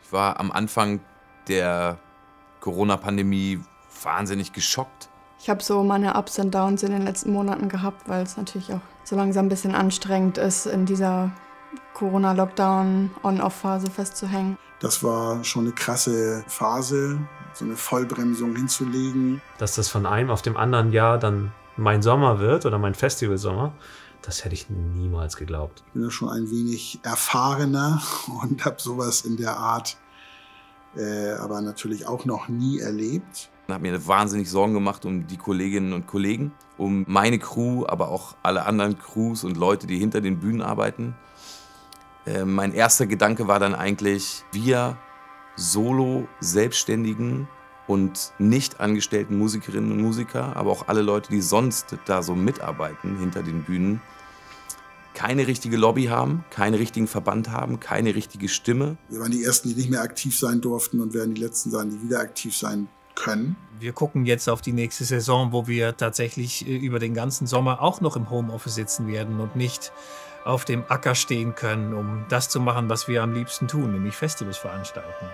Ich war am Anfang der Corona-Pandemie wahnsinnig geschockt. Ich habe so meine Ups und Downs in den letzten Monaten gehabt, weil es natürlich auch so langsam ein bisschen anstrengend ist, in dieser Corona-Lockdown-On-Off-Phase festzuhängen. Das war schon eine krasse Phase, so eine Vollbremsung hinzulegen. Dass das von einem auf dem anderen Jahr dann mein Sommer wird oder mein Festivalsommer, das hätte ich niemals geglaubt. Ich bin ja schon ein wenig erfahrener und habe sowas in der Art aber natürlich auch noch nie erlebt. Ich habe mir wahnsinnig Sorgen gemacht um die Kolleginnen und Kollegen, um meine Crew, aber auch alle anderen Crews und Leute, die hinter den Bühnen arbeiten. Mein erster Gedanke war dann eigentlich, wir Solo-Selbstständigen und nicht angestellten Musikerinnen und Musiker, aber auch alle Leute, die sonst da so mitarbeiten hinter den Bühnen, keine richtige Lobby haben, keinen richtigen Verband haben, keine richtige Stimme. Wir waren die Ersten, die nicht mehr aktiv sein durften und werden die Letzten sein, die wieder aktiv sein können. Wir gucken jetzt auf die nächste Saison, wo wir tatsächlich über den ganzen Sommer auch noch im Homeoffice sitzen werden und nicht auf dem Acker stehen können, um das zu machen, was wir am liebsten tun, nämlich Festivals veranstalten.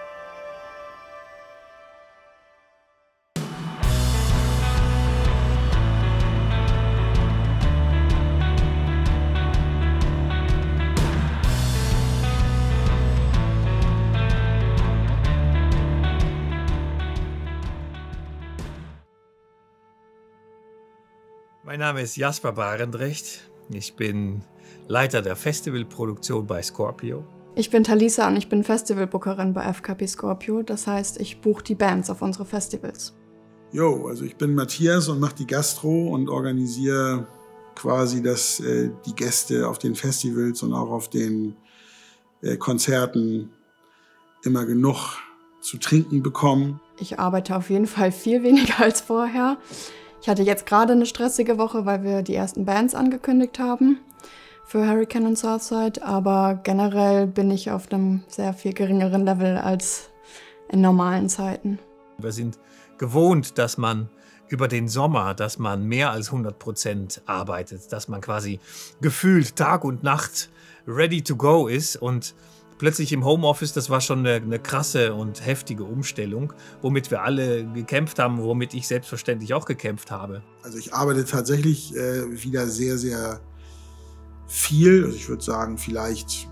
Mein Name ist Jasper Barendrecht. Ich bin Leiter der Festivalproduktion bei Scorpio. Ich bin Talisa und ich bin Festivalbookerin bei FKP Scorpio. Das heißt, ich buche die Bands auf unsere Festivals. Jo, also ich bin Matthias und mache die Gastro und organisiere quasi, dass die Gäste auf den Festivals und auch auf den Konzerten immer genug zu trinken bekommen. Ich arbeite auf jeden Fall viel weniger als vorher. Ich hatte jetzt gerade eine stressige Woche, weil wir die ersten Bands angekündigt haben für Hurricane und Southside, aber generell bin ich auf einem sehr viel geringeren Level als in normalen Zeiten. Wir sind gewohnt, dass man über den Sommer, dass man mehr als 100% arbeitet, dass man quasi gefühlt Tag und Nacht ready to go ist und plötzlich im Homeoffice, das war schon eine krasse und heftige Umstellung, womit wir alle gekämpft haben, womit ich selbstverständlich auch gekämpft habe. Also ich arbeite tatsächlich wieder sehr, sehr viel. Also ich würde sagen, vielleicht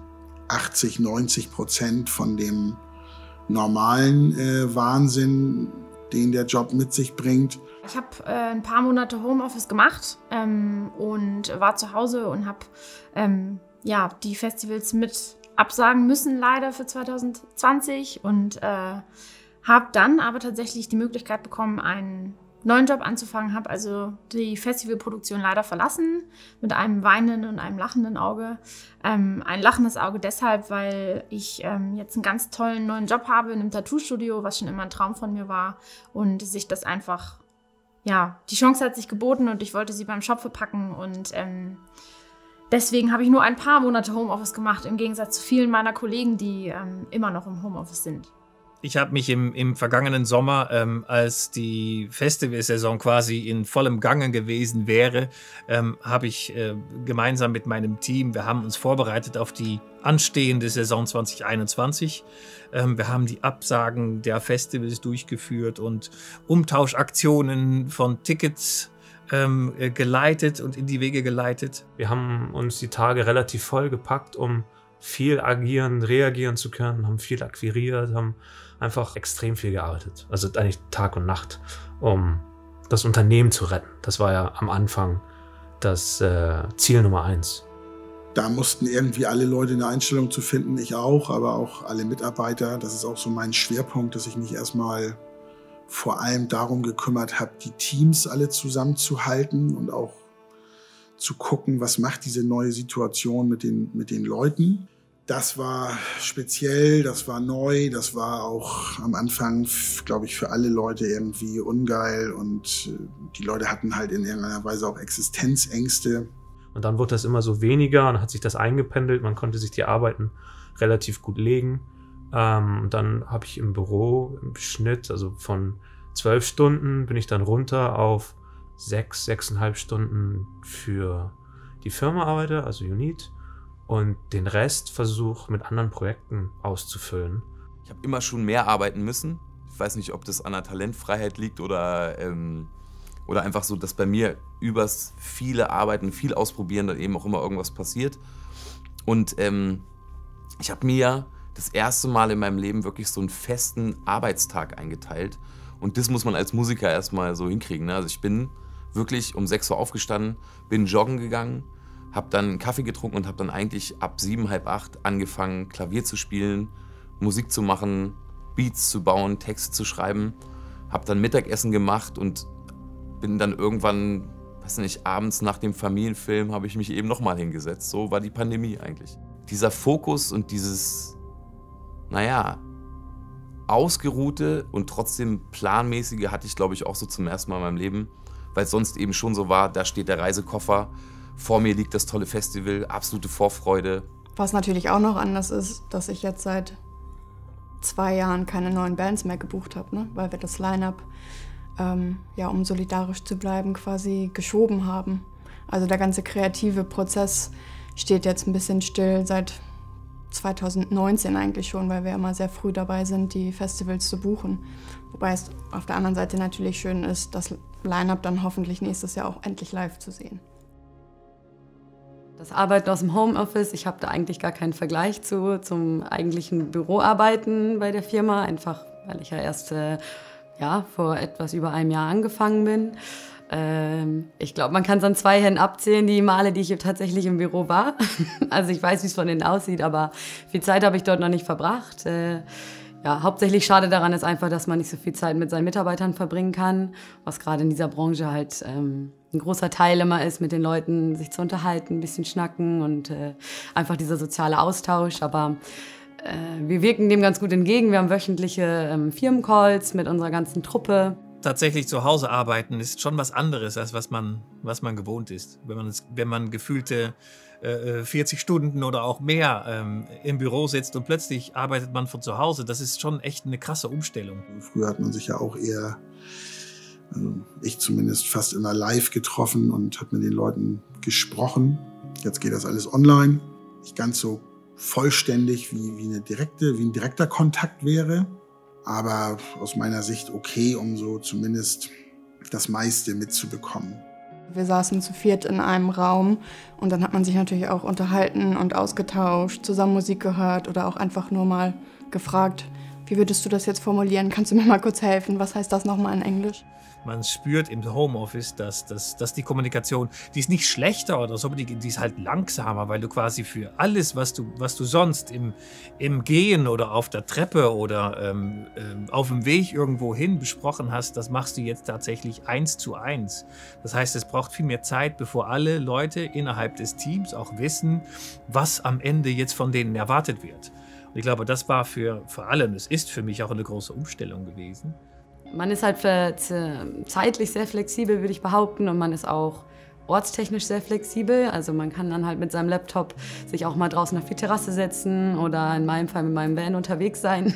80–90% von dem normalen Wahnsinn, den der Job mit sich bringt. Ich habe ein paar Monate Homeoffice gemacht und war zu Hause und habe die Festivals mit absagen müssen, leider für 2020 und habe dann aber tatsächlich die Möglichkeit bekommen, einen neuen Job anzufangen, habe also die Festivalproduktion leider verlassen, mit einem weinenden und einem lachenden Auge. Ein lachendes Auge deshalb, weil ich jetzt einen ganz tollen neuen Job habe in einem Tattoo-Studio, was schon immer ein Traum von mir war und sich das einfach, die Chance hat sich geboten und ich wollte sie beim Schopfe packen und deswegen habe ich nur ein paar Monate Homeoffice gemacht, im Gegensatz zu vielen meiner Kollegen, die immer noch im Homeoffice sind. Ich habe mich im vergangenen Sommer, als die Festivalsaison quasi in vollem Gange gewesen wäre, habe ich gemeinsam mit meinem Team, wir haben uns vorbereitet auf die anstehende Saison 2021. Wir haben die Absagen der Festivals durchgeführt und Umtauschaktionen von Tickets geleitet und in die Wege geleitet. Wir haben uns die Tage relativ voll gepackt, um viel reagieren zu können, haben viel akquiriert, haben einfach extrem viel gearbeitet. Also eigentlich Tag und Nacht, um das Unternehmen zu retten. Das war ja am Anfang das Ziel Nummer 1. Da mussten irgendwie alle Leute eine Einstellung zu finden, ich auch, aber auch alle Mitarbeiter. Das ist auch so mein Schwerpunkt, dass ich mich erstmal vor allem darum gekümmert habe, die Teams alle zusammenzuhalten und auch zu gucken, was macht diese neue Situation mit den Leuten. Das war speziell, das war neu, das war auch am Anfang, glaube ich, für alle Leute irgendwie ungeil und die Leute hatten halt in irgendeiner Weise auch Existenzängste. Und dann wurde das immer so weniger und hat sich das eingependelt, man konnte sich die Arbeiten relativ gut legen. Und dann habe ich im Büro im Schnitt, also von 12 Stunden bin ich dann runter auf 6,5 Stunden für die Firma arbeite, also Unit, und den Rest versuche mit anderen Projekten auszufüllen. Ich habe immer schon mehr arbeiten müssen. Ich weiß nicht, ob das an der Talentfreiheit liegt oder einfach so, dass bei mir übers viele Arbeiten, viel Ausprobieren dann eben auch immer irgendwas passiert. Und ich habe mir das erste Mal in meinem Leben wirklich so einen festen Arbeitstag eingeteilt. Und das muss man als Musiker erstmal so hinkriegen. Ne? Also ich bin wirklich um 6 Uhr aufgestanden, bin joggen gegangen, habe dann einen Kaffee getrunken und habe dann eigentlich ab 7, halb 8 angefangen, Klavier zu spielen, Musik zu machen, Beats zu bauen, Texte zu schreiben. Habe dann Mittagessen gemacht und bin dann irgendwann, weiß nicht, abends nach dem Familienfilm habe ich mich eben nochmal hingesetzt. So war die Pandemie eigentlich. Dieser Fokus und dieses, ausgeruhte und trotzdem planmäßige hatte ich, glaube ich, auch so zum ersten Mal in meinem Leben, weil es sonst eben schon so war, da steht der Reisekoffer, vor mir liegt das tolle Festival, absolute Vorfreude. Was natürlich auch noch anders ist, dass ich jetzt seit 2 Jahren keine neuen Bands mehr gebucht habe, ne? Weil wir das Line-Up, um solidarisch zu bleiben, quasi geschoben haben. Also der ganze kreative Prozess steht jetzt ein bisschen still seit 2019 eigentlich schon, weil wir immer sehr früh dabei sind, die Festivals zu buchen. Wobei es auf der anderen Seite natürlich schön ist, das Line-Up dann hoffentlich nächstes Jahr auch endlich live zu sehen. Das Arbeiten aus dem Homeoffice, ich habe da eigentlich gar keinen Vergleich zum eigentlichen Büroarbeiten bei der Firma, einfach weil ich ja erst vor etwas über einem Jahr angefangen bin. Ich glaube, man kann es an 2 Händen abzählen, die Male, die ich tatsächlich im Büro war. Also ich weiß, wie es von innen aussieht, aber viel Zeit habe ich dort noch nicht verbracht. Hauptsächlich schade daran ist einfach, dass man nicht so viel Zeit mit seinen Mitarbeitern verbringen kann, was gerade in dieser Branche halt ein großer Teil immer ist, mit den Leuten sich zu unterhalten, ein bisschen schnacken und einfach dieser soziale Austausch. Aber wir wirken dem ganz gut entgegen. Wir haben wöchentliche Firmencalls mit unserer ganzen Truppe. Tatsächlich zu Hause arbeiten ist schon was anderes, als was man gewohnt ist. Wenn man gefühlte 40 Stunden oder auch mehr im Büro sitzt und plötzlich arbeitet man von zu Hause, das ist schon echt eine krasse Umstellung. Früher hat man sich ja auch eher, also ich zumindest, fast immer live getroffen und hat mit den Leuten gesprochen. Jetzt geht das alles online. Nicht ganz so vollständig wie ein direkter Kontakt wäre. Aber aus meiner Sicht okay, um so zumindest das meiste mitzubekommen. Wir saßen zu 4 in einem Raum und dann hat man sich natürlich auch unterhalten und ausgetauscht, zusammen Musik gehört oder auch einfach nur mal gefragt, wie würdest du das jetzt formulieren? Kannst du mir mal kurz helfen? Was heißt das nochmal in Englisch? Man spürt im Homeoffice, dass die Kommunikation, die ist nicht schlechter oder so, aber die ist halt langsamer, weil du quasi für alles, was du sonst im Gehen oder auf der Treppe oder auf dem Weg irgendwo hin besprochen hast, das machst du jetzt tatsächlich 1:1. Das heißt, es braucht viel mehr Zeit, bevor alle Leute innerhalb des Teams auch wissen, was am Ende jetzt von denen erwartet wird. Und ich glaube, das war für alle, und es ist für mich auch eine große Umstellung gewesen. Man ist halt zeitlich sehr flexibel, würde ich behaupten, und man ist auch ortstechnisch sehr flexibel. Also man kann dann halt mit seinem Laptop sich auch mal draußen auf die Terrasse setzen oder in meinem Fall mit meinem Van unterwegs sein.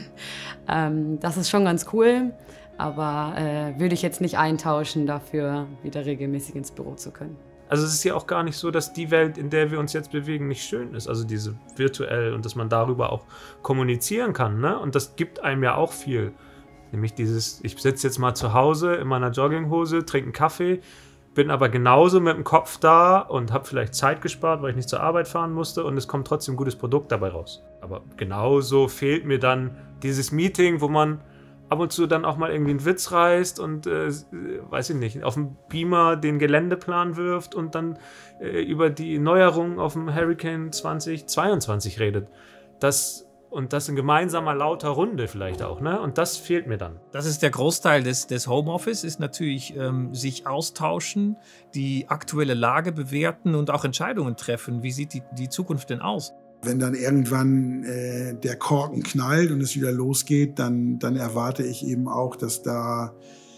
Das ist schon ganz cool, aber würde ich jetzt nicht eintauschen, dafür wieder regelmäßig ins Büro zu können. Also es ist ja auch gar nicht so, dass die Welt, in der wir uns jetzt bewegen, nicht schön ist. Also diese virtuell, und dass man darüber auch kommunizieren kann, ne? Und das gibt einem ja auch viel. Nämlich dieses, ich sitze jetzt mal zu Hause in meiner Jogginghose, trinke einen Kaffee, bin aber genauso mit dem Kopf da und habe vielleicht Zeit gespart, weil ich nicht zur Arbeit fahren musste, und es kommt trotzdem ein gutes Produkt dabei raus. Aber genauso fehlt mir dann dieses Meeting, wo man ab und zu dann auch mal irgendwie einen Witz reißt und, weiß ich nicht, auf dem Beamer den Geländeplan wirft und dann über die Neuerungen auf dem Hurricane 2022 redet. Das in gemeinsamer, lauter Runde vielleicht auch, ne? Und das fehlt mir dann. Das ist der Großteil des Homeoffice, ist natürlich sich austauschen, die aktuelle Lage bewerten und auch Entscheidungen treffen. Wie sieht die Zukunft denn aus? Wenn dann irgendwann der Korken knallt und es wieder losgeht, dann erwarte ich eben auch, dass da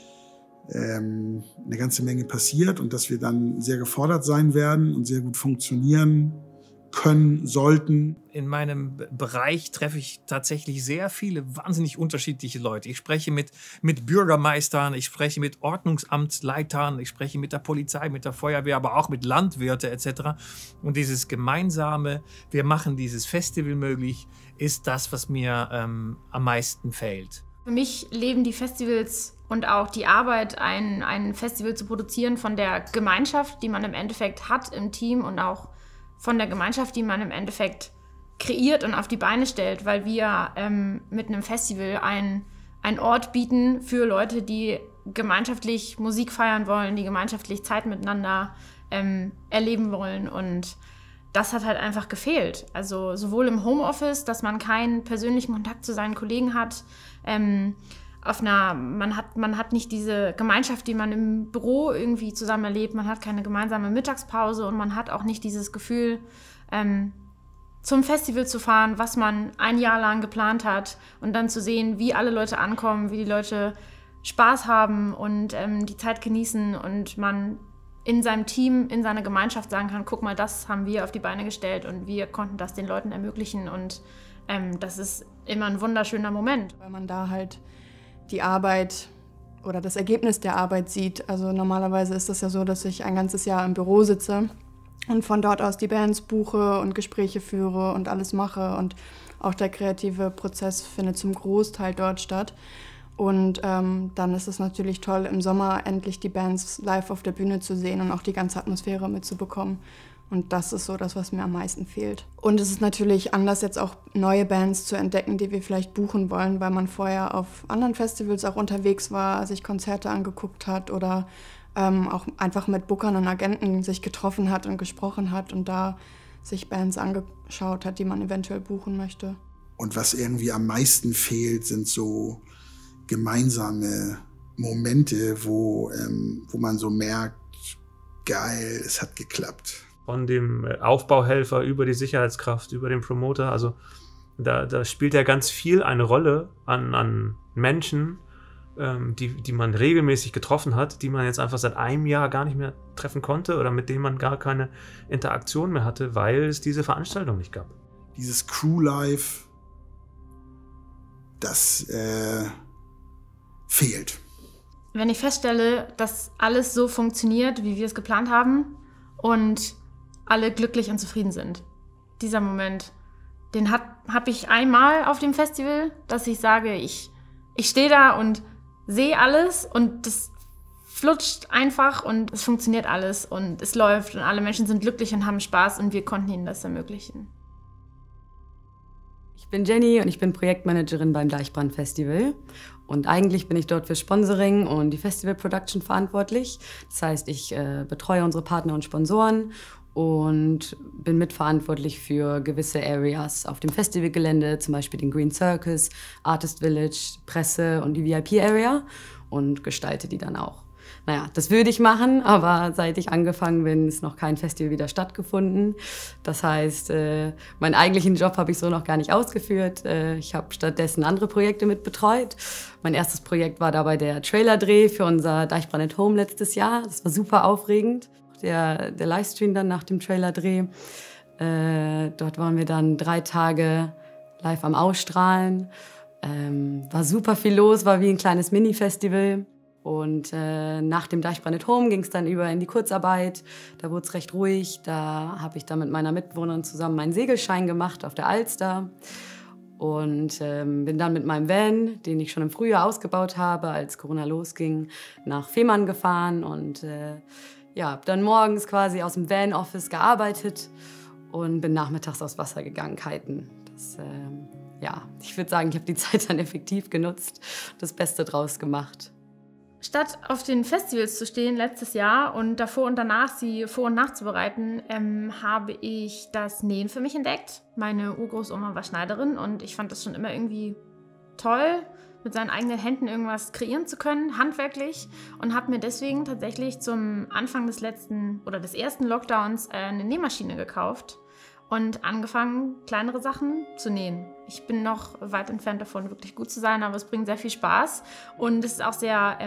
eine ganze Menge passiert und dass wir dann sehr gefordert sein werden und sehr gut funktionieren können, sollten. In meinem Bereich treffe ich tatsächlich sehr viele wahnsinnig unterschiedliche Leute. Ich spreche mit Bürgermeistern, ich spreche mit Ordnungsamtsleitern, ich spreche mit der Polizei, mit der Feuerwehr, aber auch mit Landwirten etc. Und dieses gemeinsame, wir machen dieses Festival möglich, ist das, was mir am meisten fehlt. Für mich leben die Festivals und auch die Arbeit, ein Festival zu produzieren, von der Gemeinschaft, die man im Endeffekt hat im Team und auch von der Gemeinschaft, die man im Endeffekt kreiert und auf die Beine stellt, weil wir mit einem Festival einen Ort bieten für Leute, die gemeinschaftlich Musik feiern wollen, die gemeinschaftlich Zeit miteinander erleben wollen, und das hat halt einfach gefehlt. Also sowohl im Homeoffice, dass man keinen persönlichen Kontakt zu seinen Kollegen hat, man hat nicht diese Gemeinschaft, die man im Büro irgendwie zusammen erlebt, man hat keine gemeinsame Mittagspause und man hat auch nicht dieses Gefühl, zum Festival zu fahren, was man ein Jahr lang geplant hat, und dann zu sehen, wie alle Leute ankommen, wie die Leute Spaß haben und die Zeit genießen und man in seinem Team, in seiner Gemeinschaft sagen kann, guck mal, das haben wir auf die Beine gestellt und wir konnten das den Leuten ermöglichen, und das ist immer ein wunderschöner Moment. Weil man da halt die Arbeit oder das Ergebnis der Arbeit sieht. Also normalerweise ist das ja so, dass ich ein ganzes Jahr im Büro sitze und von dort aus die Bands buche und Gespräche führe und alles mache, und auch der kreative Prozess findet zum Großteil dort statt. Und dann ist es natürlich toll, im Sommer endlich die Bands live auf der Bühne zu sehen und auch die ganze Atmosphäre mitzubekommen. Und das ist so das, was mir am meisten fehlt. Und es ist natürlich anders, jetzt auch neue Bands zu entdecken, die wir vielleicht buchen wollen, weil man vorher auf anderen Festivals auch unterwegs war, sich Konzerte angeguckt hat oder auch einfach mit Bookern und Agenten sich getroffen hat und gesprochen hat und da sich Bands angeschaut hat, die man eventuell buchen möchte. Und was irgendwie am meisten fehlt, sind so gemeinsame Momente, wo man so merkt, geil, es hat geklappt. Von dem Aufbauhelfer über die Sicherheitskraft, über den Promoter, also da spielt ja ganz viel eine Rolle an Menschen, die man regelmäßig getroffen hat, die man jetzt einfach seit einem Jahr gar nicht mehr treffen konnte oder mit denen man gar keine Interaktion mehr hatte, weil es diese Veranstaltung nicht gab. Dieses Crew-Life, das fehlt. Wenn ich feststelle, dass alles so funktioniert, wie wir es geplant haben und alle glücklich und zufrieden sind, dieser Moment, den hab ich einmal auf dem Festival, dass ich sage, ich stehe da und sehe alles und das flutscht einfach und es funktioniert alles und es läuft und alle Menschen sind glücklich und haben Spaß und wir konnten ihnen das ermöglichen. Ich bin Jenny und ich bin Projektmanagerin beim Deichbrand Festival. Und eigentlich bin ich dort für Sponsoring und die Festival Production verantwortlich. Das heißt, ich betreue unsere Partner und Sponsoren und bin mitverantwortlich für gewisse Areas auf dem Festivalgelände, zum Beispiel den Green Circus, Artist Village, Presse und die VIP-Area, und gestalte die dann auch. Naja, das würde ich machen, aber seit ich angefangen bin, ist noch kein Festival wieder stattgefunden. Das heißt, meinen eigentlichen Job habe ich so noch gar nicht ausgeführt. Ich habe stattdessen andere Projekte mit betreut. Mein erstes Projekt war dabei der Trailerdreh für unser Deichbrand at Home letztes Jahr. Das war super aufregend. Der Livestream dann nach dem Trailerdreh. Dort waren wir dann 3 Tage live am Ausstrahlen. War super viel los, war wie ein kleines Mini-Festival. Und nach dem Deichbrand at Home ging es dann über in die Kurzarbeit. Da wurde es recht ruhig. Da habe ich dann mit meiner Mitbewohnerin zusammen meinen Segelschein gemacht auf der Alster. Und bin dann mit meinem Van, den ich schon im Frühjahr ausgebaut habe, als Corona losging, nach Fehmarn gefahren. Und habe dann morgens quasi aus dem Van-Office gearbeitet und bin nachmittags aufs Wasser gegangen, kiten. Ich würde sagen, ich habe die Zeit dann effektiv genutzt, das Beste draus gemacht. Statt auf den Festivals zu stehen letztes Jahr und davor und danach sie vor- und nachzubereiten, habe ich das Nähen für mich entdeckt. Meine Urgroßoma war Schneiderin und ich fand das schon immer irgendwie toll, mit seinen eigenen Händen irgendwas kreieren zu können, handwerklich, und habe mir deswegen tatsächlich zum Anfang des ersten Lockdowns eine Nähmaschine gekauft und angefangen, kleinere Sachen zu nähen. Ich bin noch weit entfernt davon, wirklich gut zu sein, aber es bringt sehr viel Spaß und es ist auch sehr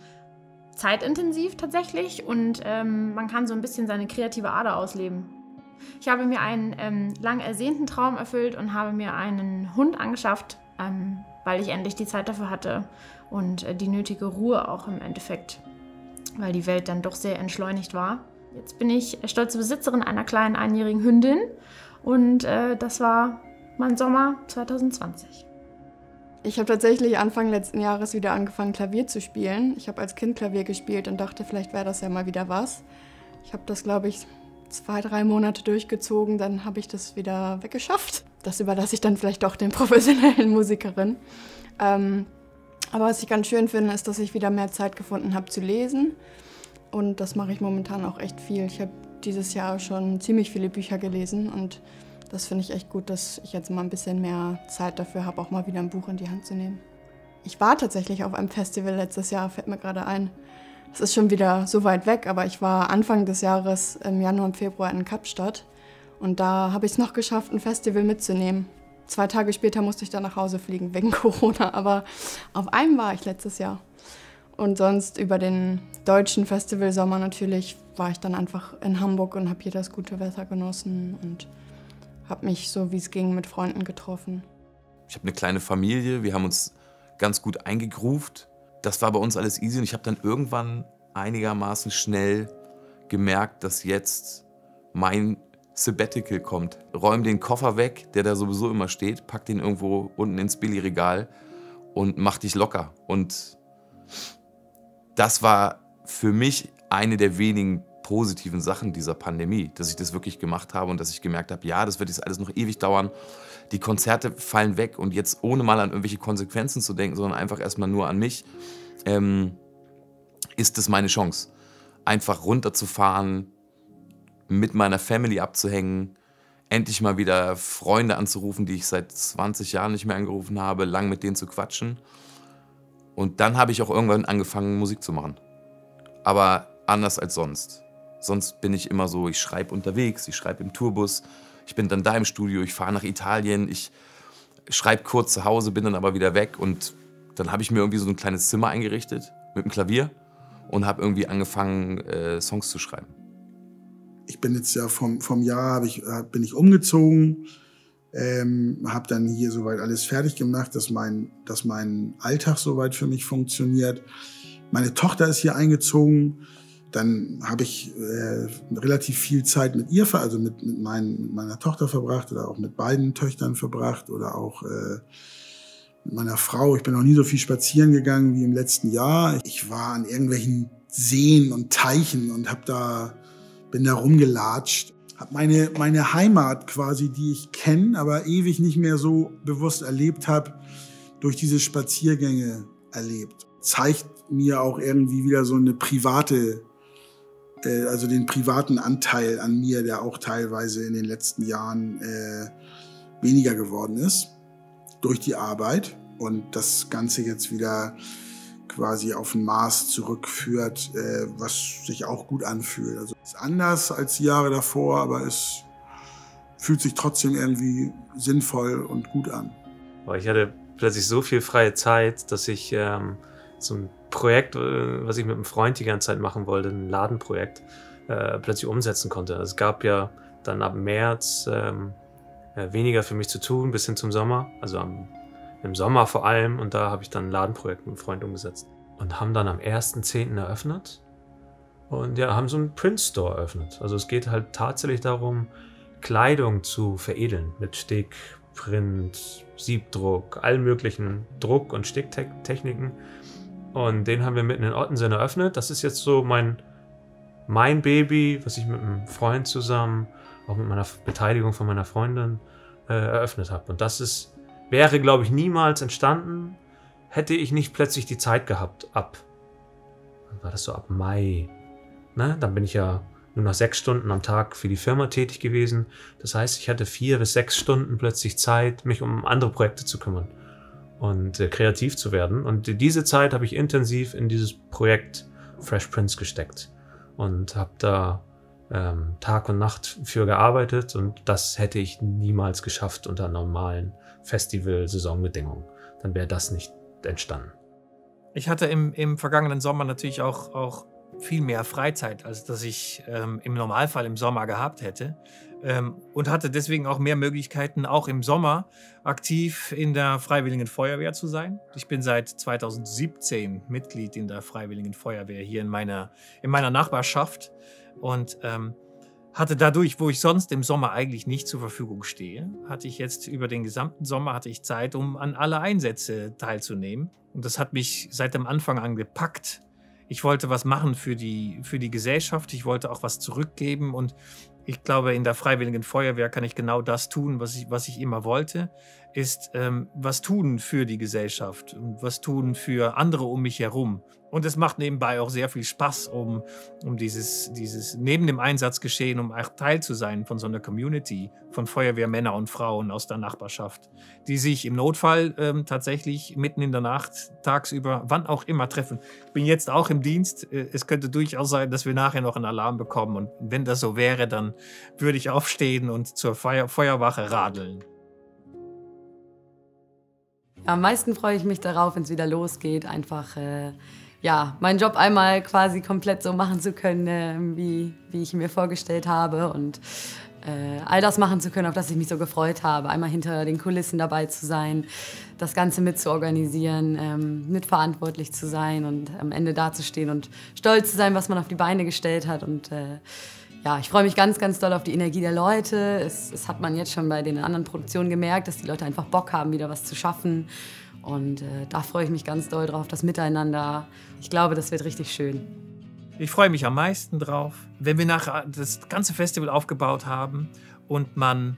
zeitintensiv tatsächlich und man kann so ein bisschen seine kreative Ader ausleben. Ich habe mir einen lang ersehnten Traum erfüllt und habe mir einen Hund angeschafft, weil ich endlich die Zeit dafür hatte und die nötige Ruhe auch im Endeffekt, weil die Welt dann doch sehr entschleunigt war. Jetzt bin ich stolze Besitzerin einer kleinen einjährigen Hündin und das war mein Sommer 2020. Ich habe tatsächlich Anfang letzten Jahres wieder angefangen, Klavier zu spielen. Ich habe als Kind Klavier gespielt und dachte, vielleicht wäre das ja mal wieder was. Ich habe das, glaube ich, 2-3 Monate durchgezogen, dann habe ich das wieder weggeschafft. Das überlasse ich dann vielleicht doch den professionellen Musikerinnen. Aber was ich ganz schön finde, ist, dass ich wieder mehr Zeit gefunden habe zu lesen. Und das mache ich momentan auch echt viel. Ich habe dieses Jahr schon ziemlich viele Bücher gelesen und das finde ich echt gut, dass ich jetzt mal ein bisschen mehr Zeit dafür habe, auch mal wieder ein Buch in die Hand zu nehmen. Ich war tatsächlich auf einem Festival letztes Jahr, fällt mir gerade ein. Es ist schon wieder so weit weg, aber ich war Anfang des Jahres im Januar und Februar in Kapstadt und da habe ich es noch geschafft, ein Festival mitzunehmen. 2 Tage später musste ich dann nach Hause fliegen wegen Corona, aber auf einem war ich letztes Jahr. Und sonst über den deutschen Festivalsommer natürlich war ich dann einfach in Hamburg und habe hier das gute Wetter genossen und habe mich so wie es ging mit Freunden getroffen. Ich habe eine kleine Familie, wir haben uns ganz gut eingegroovt. Das war bei uns alles easy und ich habe dann irgendwann einigermaßen schnell gemerkt, dass jetzt mein Sabbatical kommt. Räum den Koffer weg, der da sowieso immer steht, pack den irgendwo unten ins Billigregal und mach dich locker. Und das war für mich eine der wenigen positiven Sachen dieser Pandemie, dass ich das wirklich gemacht habe und dass ich gemerkt habe, ja, das wird jetzt alles noch ewig dauern. Die Konzerte fallen weg und jetzt ohne mal an irgendwelche Konsequenzen zu denken, sondern einfach erstmal nur an mich, ist es meine Chance. Einfach runterzufahren, mit meiner Family abzuhängen, endlich mal wieder Freunde anzurufen, die ich seit 20 Jahren nicht mehr angerufen habe, lang mit denen zu quatschen. Und dann habe ich auch irgendwann angefangen, Musik zu machen. Aber anders als sonst. Sonst bin ich immer so, ich schreibe unterwegs, ich schreibe im Tourbus, ich bin dann da im Studio, ich fahre nach Italien, ich schreibe kurz zu Hause, bin dann aber wieder weg und dann habe ich mir irgendwie so ein kleines Zimmer eingerichtet mit dem Klavier und habe irgendwie angefangen, Songs zu schreiben. Ich bin jetzt ja vom Jahr bin ich umgezogen, habe dann hier soweit alles fertig gemacht, dass mein Alltag soweit für mich funktioniert. Meine Tochter ist hier eingezogen. Dann habe ich relativ viel Zeit mit ihr, also mit meiner Tochter verbracht oder auch mit beiden Töchtern verbracht oder auch mit meiner Frau. Ich bin noch nie so viel spazieren gegangen wie im letzten Jahr. Ich war an irgendwelchen Seen und Teichen und bin da rumgelatscht. Habe meine Heimat quasi, die ich kenne, aber ewig nicht mehr so bewusst erlebt habe, durch diese Spaziergänge erlebt. Zeigt mir auch irgendwie wieder so eine also den privaten Anteil an mir, der auch teilweise in den letzten Jahren weniger geworden ist durch die Arbeit und das Ganze jetzt wieder quasi auf ein Maß zurückführt, was sich auch gut anfühlt. Also es ist anders als die Jahre davor, aber es fühlt sich trotzdem irgendwie sinnvoll und gut an. Ich hatte plötzlich so viel freie Zeit, dass ich so ein Projekt, was ich mit einem Freund die ganze Zeit machen wollte, ein Ladenprojekt, plötzlich umsetzen konnte. Es gab ja dann ab März weniger für mich zu tun, bis hin zum Sommer, also im Sommer vor allem. Und da habe ich dann ein Ladenprojekt mit einem Freund umgesetzt. Und haben dann am 1.10. eröffnet und ja, haben so einen Print-Store eröffnet. Also es geht halt tatsächlich darum, Kleidung zu veredeln mit Stick, Print, Siebdruck, allen möglichen Druck- und Sticktechniken. Und den haben wir mitten in Ottensen eröffnet. Das ist jetzt so mein Baby, was ich mit einem Freund zusammen, auch mit meiner Beteiligung von meiner Freundin, eröffnet habe. Und das wäre, glaube ich, niemals entstanden, hätte ich nicht plötzlich die Zeit gehabt. War das so ab Mai? Ne? Dann bin ich ja nur noch 6 Stunden am Tag für die Firma tätig gewesen. Das heißt, ich hatte 4 bis 6 Stunden plötzlich Zeit, mich um andere Projekte zu kümmern und kreativ zu werden. Und diese Zeit habe ich intensiv in dieses Projekt Fresh Prince gesteckt und habe da Tag und Nacht für gearbeitet und das hätte ich niemals geschafft unter normalen Festival-Saisonbedingungen. Dann wäre das nicht entstanden. Ich hatte im vergangenen Sommer natürlich auch viel mehr Freizeit, als dass ich im Normalfall im Sommer gehabt hätte. Und hatte deswegen auch mehr Möglichkeiten, auch im Sommer aktiv in der Freiwilligen Feuerwehr zu sein. Ich bin seit 2017 Mitglied in der Freiwilligen Feuerwehr hier in meiner Nachbarschaft und hatte dadurch, wo ich sonst im Sommer eigentlich nicht zur Verfügung stehe, hatte ich jetzt über den gesamten Sommer Zeit, um an alle Einsätze teilzunehmen. Und das hat mich seit dem Anfang an gepackt. Ich wollte was machen für die Gesellschaft. Ich wollte auch was zurückgeben. Und ich glaube, in der Freiwilligen Feuerwehr kann ich genau das tun, was ich immer wollte, ist was tun für die Gesellschaft und was tun für andere um mich herum. Und es macht nebenbei auch sehr viel Spaß, um dieses neben dem Einsatzgeschehen, um auch Teil zu sein von so einer Community von Feuerwehrmänner und Frauen aus der Nachbarschaft, die sich im Notfall tatsächlich mitten in der Nacht, tagsüber, wann auch immer treffen. Ich bin jetzt auch im Dienst. Es könnte durchaus sein, dass wir nachher noch einen Alarm bekommen. Und wenn das so wäre, dann würde ich aufstehen und zur Feuerwache radeln. Am meisten freue ich mich darauf, wenn es wieder losgeht, einfach meinen Job einmal quasi komplett so machen zu können, wie ich mir vorgestellt habe und all das machen zu können, auf das ich mich so gefreut habe. Einmal hinter den Kulissen dabei zu sein, das Ganze mitzuorganisieren, mitverantwortlich zu sein und am Ende dazustehen und stolz zu sein, was man auf die Beine gestellt hat. Und ich freue mich ganz, ganz doll auf die Energie der Leute. Es hat man jetzt schon bei den anderen Produktionen gemerkt, dass die Leute einfach Bock haben, wieder was zu schaffen. Und da freue ich mich ganz doll drauf, das Miteinander. Ich glaube, das wird richtig schön. Ich freue mich am meisten drauf, wenn wir nachher das ganze Festival aufgebaut haben und man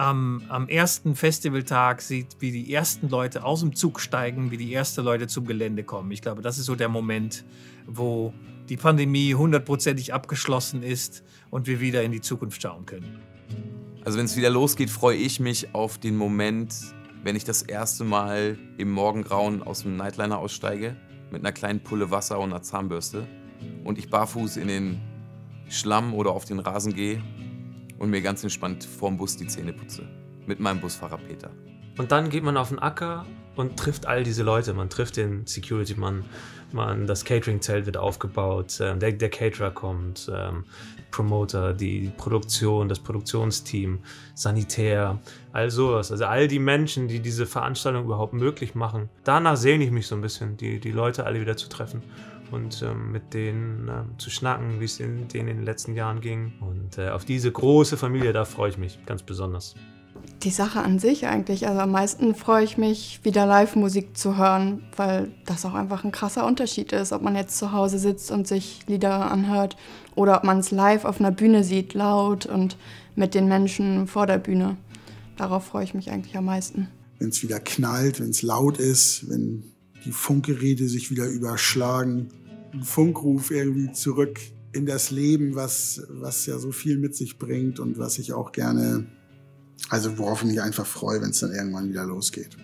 am ersten Festivaltag sieht, wie die ersten Leute aus dem Zug steigen, wie die ersten Leute zum Gelände kommen. Ich glaube, das ist so der Moment, wo die Pandemie 100%ig abgeschlossen ist und wir wieder in die Zukunft schauen können. Also wenn es wieder losgeht, freue ich mich auf den Moment, wenn ich das erste Mal im Morgengrauen aus dem Nightliner aussteige, mit einer kleinen Pulle Wasser und einer Zahnbürste und ich barfuß in den Schlamm oder auf den Rasen gehe und mir ganz entspannt vorm Bus die Zähne putze. Mit meinem Busfahrer Peter. Und dann geht man auf den Acker und trifft all diese Leute. Man trifft den Security-Mann, das Catering-Zelt wird aufgebaut, der Caterer kommt, Promoter, die Produktion, das Produktionsteam, Sanitär, all sowas. Also all die Menschen, die diese Veranstaltung überhaupt möglich machen. Danach sehne ich mich so ein bisschen, die Leute alle wieder zu treffen und mit denen zu schnacken, wie es denen in den letzten Jahren ging. Und auf diese große Familie, da freue ich mich ganz besonders. Die Sache an sich eigentlich, also am meisten freue ich mich, wieder Live-Musik zu hören, weil das auch einfach ein krasser Unterschied ist, ob man jetzt zu Hause sitzt und sich Lieder anhört oder ob man es live auf einer Bühne sieht, laut und mit den Menschen vor der Bühne. Darauf freue ich mich eigentlich am meisten. Wenn es wieder knallt, wenn es laut ist, wenn die Funkgeräte sich wieder überschlagen, ein Funkruf irgendwie zurück in das Leben, was ja so viel mit sich bringt und was ich auch gerne... Also worauf ich mich einfach freue, wenn es dann irgendwann wieder losgeht.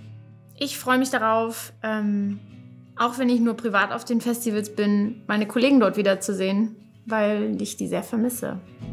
Ich freue mich darauf, auch wenn ich nur privat auf den Festivals bin, meine Kollegen dort wiederzusehen, weil ich die sehr vermisse.